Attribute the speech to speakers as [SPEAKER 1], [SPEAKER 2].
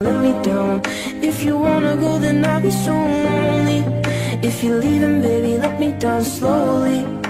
[SPEAKER 1] let me down. If you wanna go, then I'll be so lonely. If you're leaving, baby, let me down slowly.